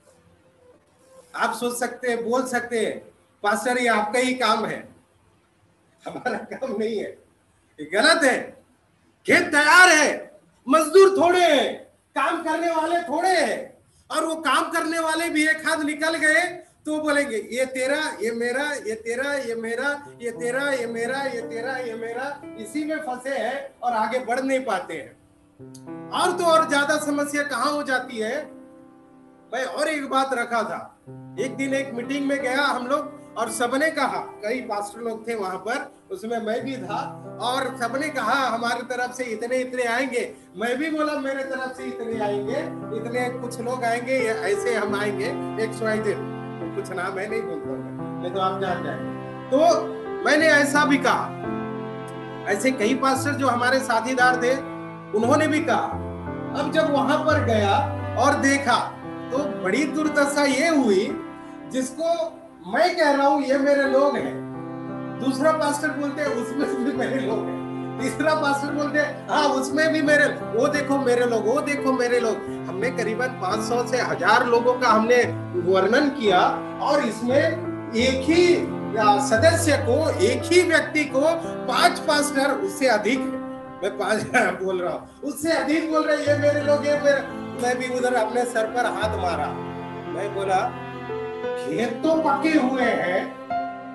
आप सोच सकते हैं, बोल सकते हैं, पास्टर ये आपका ही काम है, हमारा काम नहीं है। ये गलत है। खेत तैयार है, मजदूर थोड़े हैं, काम करने वाले थोड़े हैं, और वो काम करने वाले भी एक हाथ निकल गए तो बोलेंगे ये तेरा, ये मेरा, ये तेरा, ये मेरा, ये तेरा, ये मेरा, ये तेरा, ये मेरा, इसी में फंसे हैं और आगे बढ़ नहीं पाते हैं। और तो और ज्यादा समस्या कहां हो जाती है? मैं और एक बात रखा था, एक दिन एक मीटिंग में गया हम लोग, और सबने कहा, कई पास्टर लोग थे वहां पर, उसमें मैं भी था, और सबने कहा हमारी तरफ से इतने इतने आएंगे। मैं भी बोला मेरे तरफ से इतने आएंगे, इतने कुछ लोग आएंगे, ऐसे हम आएंगे, XYZ, कुछ नाम है नहीं बोलता मैं, तो आप जान जाएंगे। तो मैंने ऐसा भी कहा, ऐसे कई पास्टर जो हमारे साथीदार थे उन्होंने भी कहा। अब जब वहां पर गया और देखा तो बड़ी दुर्दशा ये हुई, जिसको मैं कह रहा हूं ये मेरे लोग हैं, दूसरा पास्टर बोलते हैं उसमें भी मेरे लोग हैं, तीसरा पास्टर बोलते हैं हाँ उसमें भी मेरे, वो देखो मेरे लोग, वो देखो मेरे लोग। हमने करीबन 500 से 1000 लोगों का हमने वर्णन किया, और इसमें एक ही सदस्य को, एक ही व्यक्ति को 5 पास्टर, उससे अधिक, मैं 5 बोल रहा हूँ, उससे अधिक बोल रहे ये मेरे लोग, ये मेरे। मैं भी उधर अपने सर पर हाथ मारा, मैं बोला खेत तो पके हुए हैं,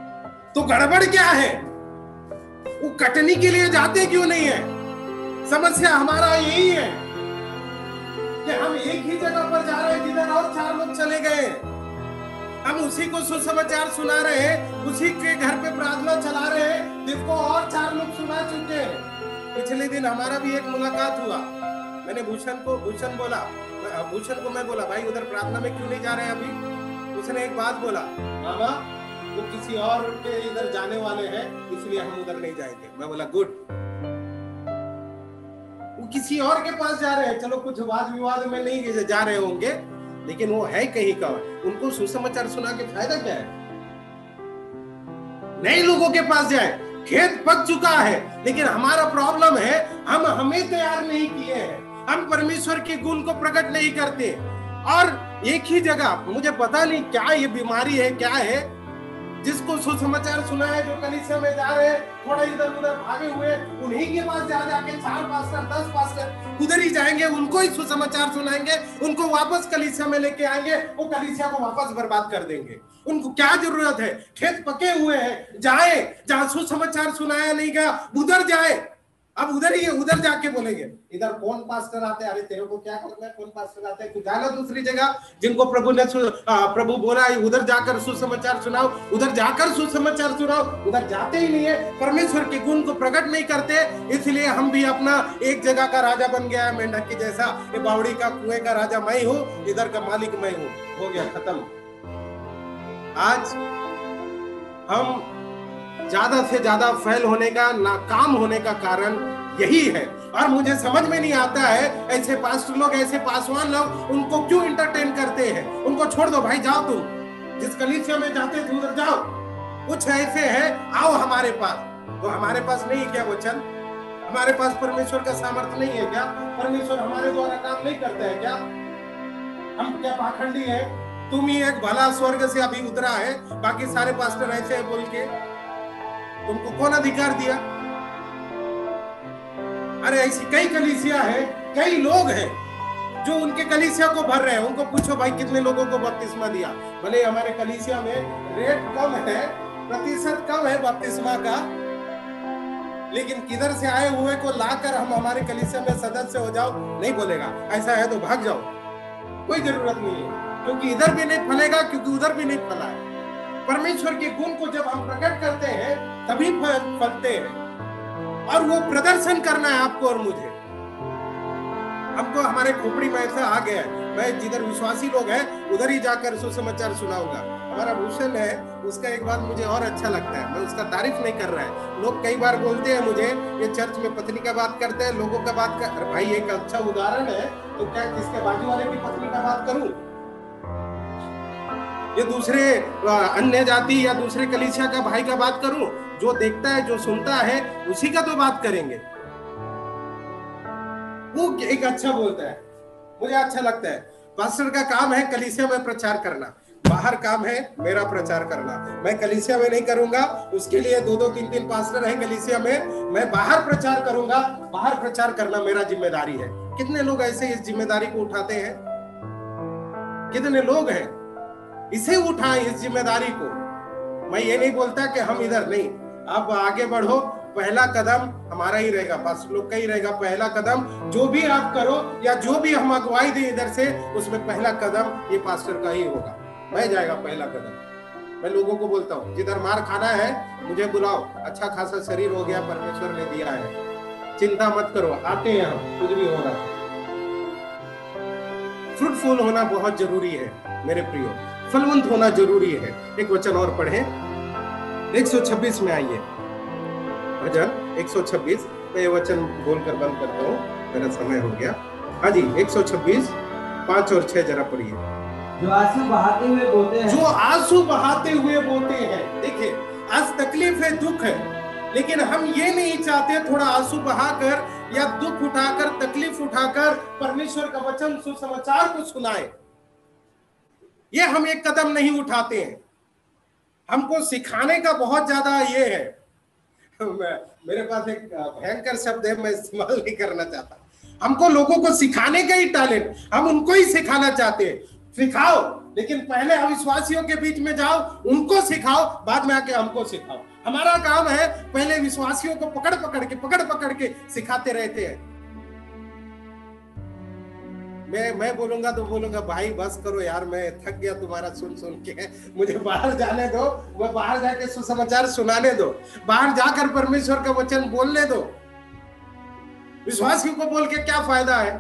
तो गड़बड़ क्या है? वो कटनी के लिए जाते क्यों नहीं है? समस्या हमारा यही है कि हम एक ही जगह पर जा रहे हैं जिधर और 4 लोग चले गए। हम उसी को सुसमाचार सुना रहे हैं, उसी के घर पे प्रार्थना चला रहे हैं जिसको और 4 लोग सुना चुके हैं। पिछले दिन हमारा भी एक मुलाकात हुआ। मैंने भूषण को मैं बोला, भाई उधर प्रार्थना में क्यों नहीं जा रहे हैं अभी? उसने एक बात बोला, मामा वो किसी और के इधर जाने वाले हैं इसलिए हम उधर नहीं जाएंगे। मैं बोला गुड, वो किसी और के पास जा रहे हैं, चलो कुछ वाद विवाद में नहीं जा रहे होंगे, लेकिन वो है कहीं का। उनको सुसमाचार सुना के फायदा क्या है? नए लोगों के पास जाए, खेत पक चुका है, लेकिन हमारा प्रॉब्लम है हम हमें तैयार नहीं किए हैं, हम परमेश्वर के गुण को प्रकट नहीं करते। और एक ही जगह, मुझे पता नहीं क्या ये बीमारी है, क्या है, जिसको सुसमाचार सुना है, जो कलीसिया में जा रहे हैं, थोड़ा इधर उधर भागे हुए, उन्हीं के पास जाके 4 पास्टर 10 पास्टर उधर ही जाएंगे, उनको ही सुसमाचार सुनाएंगे, उनको वापस कलीसिया में लेके आएंगे, वो कलीसिया को वापस बर्बाद कर देंगे। उनको क्या जरूरत है? खेत पके हुए हैं, जाए जहां सुसमाचार सुनाया नहीं गया उधर जाए। अब उधर जाके बोलेंगे इधर कौन पास्टर आते हैं? अरे तेरे को क्या करना है, कौन पास्टर आते हैं? कुछ जाना दूसरी जगह जिनको प्रभु बोला है उधर जाकर सुसमाचार सुनाओ, उधर जाकर सुसमाचार सुनाओ। उधर जाते ही नहीं है, परमेश्वर के गुण को प्रकट नहीं करते। इसलिए हम भी अपना एक जगह का राजा बन गया है, मेंढक की जैसा। ये बावड़ी का कुएं का राजा मैं हूँ, इधर का मालिक मैं हूँ, हो गया खत्म। आज हम ज्यादा से ज्यादा फेल होने का, नाकाम होने का कारण यही है। और मुझे समझ में नहीं आता है ऐसे पास्टर लोग, ऐसे पासवान लोग, उनको क्यों एंटरटेन करते हैं? उनको छोड़ दो भाई, जाओ तुम जिस कलीसिया में जाते थे उधर जाओ। कुछ ऐसे है, आओ हमारे पास। तो हमारे पास नहीं है क्या वचन? हमारे पास परमेश्वर का सामर्थ्य नहीं है क्या? परमेश्वर हमारे द्वारा काम नहीं करता है क्या? हम क्या पाखंडी है? तुम ही एक भला स्वर्ग से अभी उतरा है, बाकी सारे पास्टर ऐसे है बोल के तुमको कौन अधिकार दिया? अरे ऐसी कई कलीसिया है, कई लोग हैं जो उनके कलीसिया को भर रहे हैं। उनको पूछो भाई कितने लोगों को बपतिस्मा दिया? भले हमारे कलीसिया में रेट कम है, प्रतिशत कम है बपतिस्मा का, लेकिन किधर से आए हुए को लाकर हम हमारे कलीसिया में सदस्य हो जाओ, नहीं बोलेगा। ऐसा है तो भाग जाओ, कोई जरूरत नहीं है, क्योंकि इधर भी नहीं फलेगा, क्योंकि उधर भी नहीं फला है। परमेश्वर के गुण को जब हम प्रकट करते हैं तभी फलते हैं, और वो प्रदर्शन करना है आपको और मुझे। हमको हमारे खोपड़ी में ऐसा आ गया है, मैं जिधर विश्वासी लोग हैं उधर ही जाकर सुसमाचार सुनाऊंगा। हमारा भूषण है, उसका एक बात मुझे और अच्छा लगता है, मैं उसका तारीफ नहीं कर रहा है। लोग कई बार बोलते हैं मुझे, ये चर्च में पत्नी का बात करते हैं, लोगों का बात कर। भाई एक अच्छा उदाहरण है, तो क्या किसके बाजू वाले की पत्नी का बात करूं? ये दूसरे अन्य जाति या दूसरे कलीसिया का भाई का बात करूं? जो देखता है, जो सुनता है, उसी का तो बात करेंगे। वो एक अच्छा बोलता है, मुझे अच्छा लगता है। पास्टर का काम है कलीसिया में प्रचार करना, बाहर काम है मेरा प्रचार करना। मैं कलीसिया में नहीं करूंगा, उसके लिए 2-2, 3-3 पास्टर हैं कलीसिया में, मैं बाहर प्रचार करूंगा। बाहर प्रचार करना मेरा जिम्मेदारी है। कितने लोग ऐसे इस जिम्मेदारी को उठाते हैं? कितने लोग हैं? इसे उठाएं इस जिम्मेदारी को। मैं ये नहीं बोलता कि हम इधर नहीं, आप आगे बढ़ो, पहला कदम हमारा ही रहेगा, पास्टर लोग का ही रहेगा। पहला कदम जो भी आप करो या जो भी हम अगुवाई दें इधर से, उसमें पहला कदम ये पास्टर का ही होगा, मैं जाएगा पहला कदम। मैं लोगों को बोलता हूँ जिधर मार खाना है मुझे बुलाओ, अच्छा खासा शरीर हो गया, परमेश्वर ने दिया है, चिंता मत करो, आते हैं हम, कुछ भी होगा। फ्रूटफुल होना बहुत जरूरी है मेरे प्रियो, फलवंत होना जरूरी है। एक वचन और पढ़ें, 126 में आइए, भजन 126। मैं ये वचन बोलकर बंद करता हूँ, मेरा समय हो गया। हाँ जी, 126 5 और 6 जरा पढ़िए। जो आंसू बहाते हुए बोते हैं, जो आंसू बहाते हुए बोते हैं। देखिए, आज तकलीफ है, दुख है, लेकिन हम ये नहीं चाहते थोड़ा आंसू बहाकर या दुख उठाकर, तकलीफ उठाकर परमेश्वर का वचन, सुसमाचार को सुनाए। ये हम एक कदम नहीं उठाते हैं। हमको सिखाने का बहुत ज्यादा ये है। मेरे पास एक भयंकर शब्द है, मैं इस्तेमाल नहीं करना चाहता। हमको लोगों को सिखाने का ही टैलेंट, हम उनको ही सिखाना चाहते हैं। सिखाओ, लेकिन पहले अविश्वासियों के बीच में जाओ, उनको सिखाओ, बाद में आके हमको सिखाओ। हमारा काम है पहले विश्वासियों को पकड़ पकड़ के सिखाते रहते हैं। मैं बोलूंगा तो बोलूंगा भाई बस करो यार, मैं थक गया तुम्हारा सुन के, मुझे बाहर जाने दो, मैं बाहर जाके सुसमाचार सुनाने दो, बाहर जाकर परमेश्वर का वचन बोलने दो। विश्वासियों को बोल के क्या फायदा है?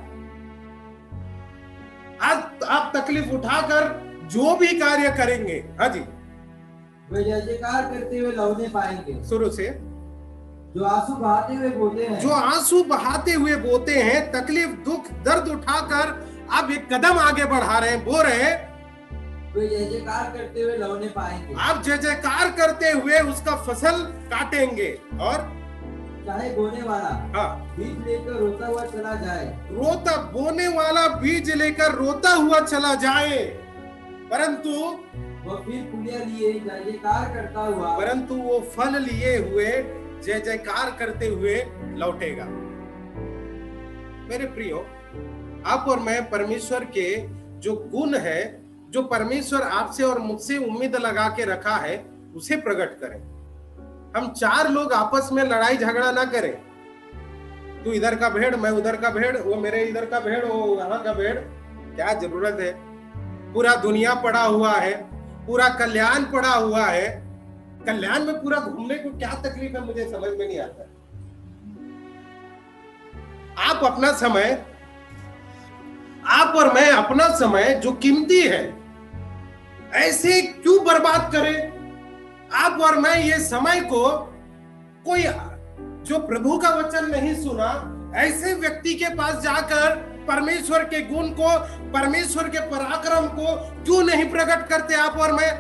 आज आप तकलीफ उठाकर जो भी कार्य करेंगे, हाँ जी, वे जय जयकार करते हुए लौने पाएंगे। शुरू से जो आंसू बहाते हुए बोते हैं, जो आंसू बहाते हुए बोते हैं, तकलीफ दुख दर्द उठाकर आप एक कदम आगे बढ़ा रहे हैं, बो रहे हैं, वे जय जयकार करते हुए लौने पाएंगे। आप जय जयकार करते हुए उसका फसल काटेंगे। और चाहे बोने वाला हाँ बीज लेकर रोता हुआ चला जाए, बोने वाला बीज लेकर रोता हुआ चला जाए, परंतु वह फिर फूलियां लिए जय जयकार करता हुआ, परंतु वो फल लिए हुए जय जयकार करते हुए लौटेगा। मेरे प्रियो, आप और मैं परमेश्वर के जो गुण है, जो परमेश्वर आपसे और मुझसे उम्मीद लगा के रखा है, उसे प्रकट करें। हम चार लोग आपस में लड़ाई झगड़ा ना करें, तू इधर का भेड़, मैं उधर का भेड़, वो मेरे इधर का भेड़, वो वहां का भेड़। क्या जरूरत है? पूरा दुनिया पड़ा हुआ है, पूरा कल्याण पड़ा हुआ है। कल्याण में पूरा घूमने को क्या तकलीफ है, मुझे समझ में नहीं आता। आप अपना समय, आप और मैं अपना समय जो कीमती है, ऐसे क्यों बर्बाद करें? आप और मैं ये समय को, कोई जो प्रभु का वचन नहीं सुना, ऐसे व्यक्ति के पास जाकर परमेश्वर के गुण को, परमेश्वर के पराक्रम को क्यों नहीं प्रकट करते? आप और मैं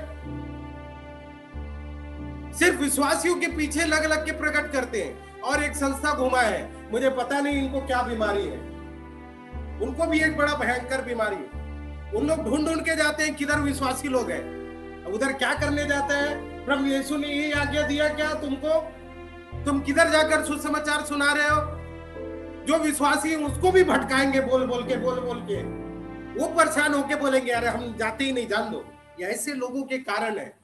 सिर्फ विश्वासियों के पीछे लग लग के प्रकट करते हैं। और एक संस्था घुमा है, मुझे पता नहीं इनको क्या बीमारी है, उनको भी एक बड़ा भयंकर बीमारी है। उन लोग ढूंढ ढूंढ के जाते हैं किधर विश्वासी लोग हैं, उधर क्या करने जाते हैं? प्रभु यीशु ने यही आज्ञा दिया क्या तुमको? तुम किधर जाकर सुसमाचार सुना रहे हो? जो विश्वासी उसको भी भटकाएंगे बोल बोल के। वो परेशान होके बोलेंगे अरे हम जाते ही नहीं, जान दो। ये ऐसे लोगों के कारण है,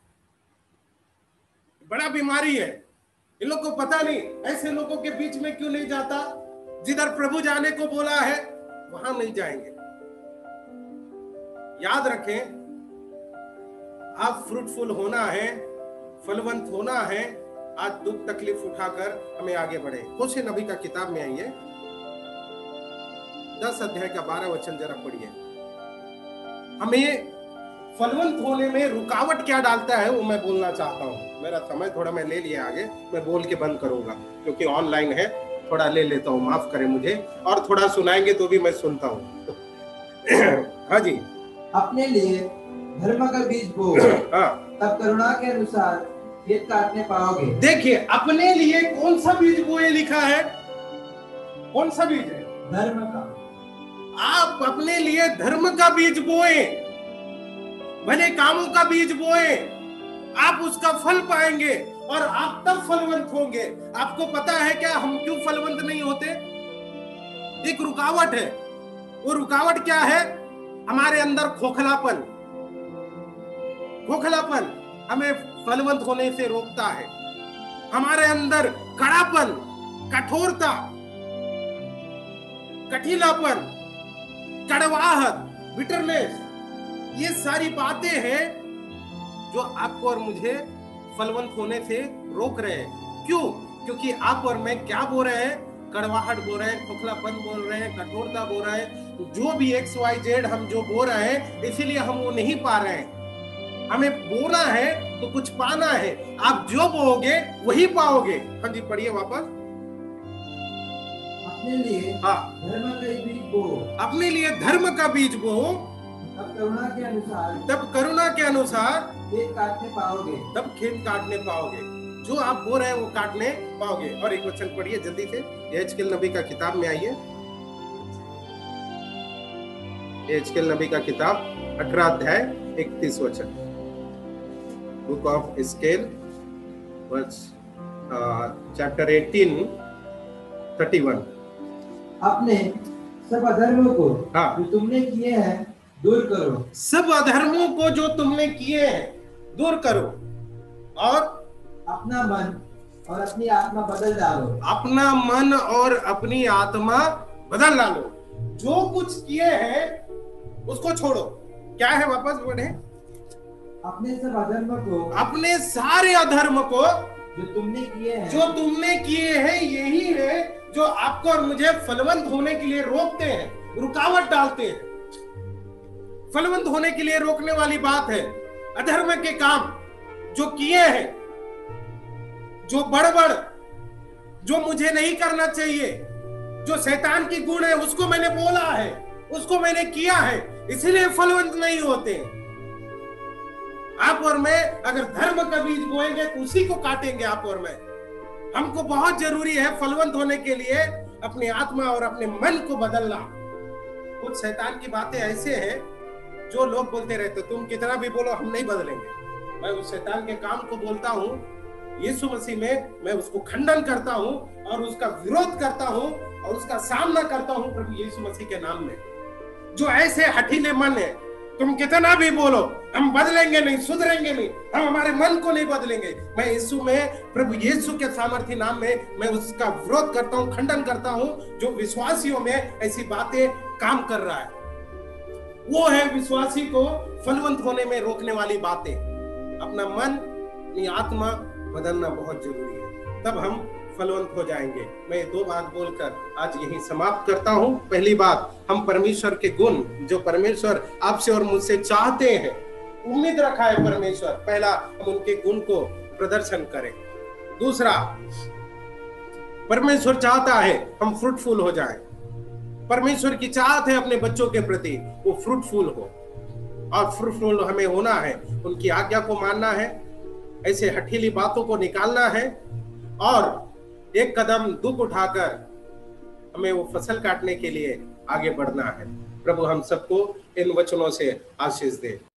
बड़ा बीमारी है। इन लोग को पता नहीं, ऐसे लोगों के बीच में क्यों नहीं जाता? जिधर प्रभु जाने को बोला है वहां नहीं जाएंगे। याद रखें, आप फ्रूटफुल होना है, फलवंत होना है। आज दुख तकलीफ उठाकर हमें आगे बढ़े। होशे नबी का किताब में आइए, 10 अध्याय का 12 वचन जरा पढ़िए। हमें फलवंत होने में रुकावट क्या डालता है वो मैं बोलना चाहता हूँ। मेरा समय थोड़ा मैं ले लिया आगे, मैं बोल के बंद करूंगा क्योंकि ऑनलाइन है, थोड़ा ले लेता हूँ, माफ करें मुझे। और थोड़ा सुनाएंगे तो भी मैं सुनता हूँ। हाँ जी। अपने लिए धर्म का बीज बो, तब करुणा के अनुसार खेत काटने पाओगे। देखिए, अपने लिए कौन सा बीज बोए लिखा है? कौन सा बीज है? धर्म का। आप अपने लिए धर्म का बीज बोए, भले कामों का बीज बोए, आप उसका फल पाएंगे और आप तब फलवंत होंगे। आपको पता है क्या हम क्यों फलवंत नहीं होते? एक रुकावट है। वो रुकावट क्या है? हमारे अंदर खोखलापन हमें फलवंत होने से रोकता है। हमारे अंदर कड़ापन, कठोरता, कठिलापन, कड़वाहट, बिटरनेस, ये सारी बातें हैं जो आपको और मुझे फलवंत होने से रोक रहे हैं। क्यों? क्योंकि आप और मैं क्या बोल रहे हैं? कड़वाहट बोल रहे हैं, खोखलापन बोल रहे हैं, कठोरता बोल रहे हैं। जो भी XYZ हम जो बोल रहे हैं, इसीलिए हम वो नहीं पा रहे हैं। हमें बोना है तो कुछ पाना है। आप जो बोओगे वही पाओगे। हाँ जी, पढ़िए वापस। अपने लिए धर्म का बीज बो, अपने लिए धर्म का बीज बो, तब करुणा के अनुसार खेत काटने पाओगे। तब खेत काटने पाओगे। जो आप बोल रहे हैं वो काटने पाओगे। और एक वचन पढ़िए जल्दी से, यहेजकेल नबी का किताब में आइए। यहेजकेल नबी का किताब 18 अध्याय 31 वचन। Book of Ezekiel chapter 18 31। अपने सब अधर्मों को जो तुमने किए हैं दूर करो, सब अधर्मों को जो तुमने किए हैं दूर करो, और अपना मन और अपनी आत्मा बदल डालो, अपना मन और अपनी आत्मा बदल डालो। जो कुछ किए हैं उसको छोड़ो। क्या है, वापस बढ़े, अपने सब अधर्म को, अपने सारे अधर्म को जो तुमने किए हैं, जो तुमने किए हैं, यही है जो आपको और मुझे फलवंत होने के लिए रोकते हैं, रुकावट डालते हैं। फलवंत होने के लिए रोकने वाली बात है अधर्म के काम जो किए हैं, जो बड़बड़, जो मुझे नहीं करना चाहिए, जो शैतान की गुण है, उसको मैंने बोला है, उसको मैंने किया है, इसीलिए फलवंत नहीं होते। आप और मैं अगर धर्म का बीज बोएंगे तो उसी को काटेंगे। आप और मैं, हमको बहुत जरूरी है फलवंत होने के लिए अपनी आत्मा और अपने मन को बदलना। कुछ शैतान की बातें ऐसे हैं जो लोग बोलते रहते, तुम कितना भी बोलो हम नहीं बदलेंगे। मैं उस शैतान के काम को बोलता हूँ यीशु मसीह में, मैं उसको खंडन करता हूँ और उसका विरोध करता हूँ और उसका सामना करता हूँ प्रभु यीशु मसीह के नाम में। जो ऐसे हठीले मन है, तुम कितना भी बोलो हम बदलेंगे नहीं, सुधरेंगे नहीं, हम हमारे मन को नहीं बदलेंगे, मैं यीशु में, प्रभु यीशु के सामर्थ्य नाम में मैं उसका विरोध करता हूँ, खंडन करता हूँ। जो विश्वासियों में ऐसी बातें काम कर रहा है, वो है विश्वासी को फलवंत होने में रोकने वाली बातें। अपना मन, अपनी आत्मा बदलना बहुत जरूरी है, तब हम फलवंत हो जाएंगे। मैं दो बात बोलकर आज यही समाप्त करता हूं। पहली बात, हम परमेश्वर के गुण जो परमेश्वर आपसे और मुझसे चाहते हैं, उम्मीद रखा है परमेश्वर, पहला हम उनके गुण को प्रदर्शन करें। दूसरा, परमेश्वर चाहता है हम फ्रूटफुल हो जाएं। परमेश्वर की चाहत है अपने बच्चों के प्रति वो फ्रूटफुल हो, और फ्रूटफुल हमें होना है, उनकी आज्ञा को मानना है, ऐसे हठीली बातों को निकालना है, और एक कदम दुख उठाकर हमें वो फसल काटने के लिए आगे बढ़ना है। प्रभु हम सबको इन वचनों से आशीष दे।